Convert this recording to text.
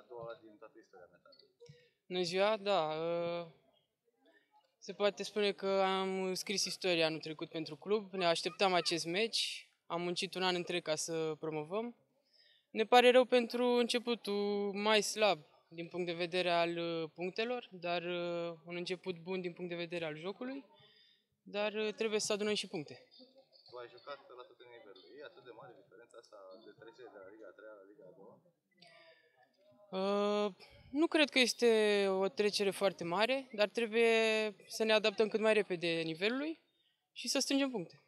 doua din toată istoria metală. Bună ziua, da. Se poate spune că am scris istoria anul trecut pentru club, ne așteptam acest meci, am muncit un an întreg ca să promovăm. Ne pare rău pentru începutul mai slab din punct de vedere al punctelor, dar un început bun din punct de vedere al jocului, dar trebuie să adunăm și puncte. Tu ai jucat la toate nivelurile. E atât de mare diferența asta de trecere de la Liga 3 la Liga 2? Nu cred că este o trecere foarte mare, dar trebuie să ne adaptăm cât mai repede nivelului și să strângem puncte.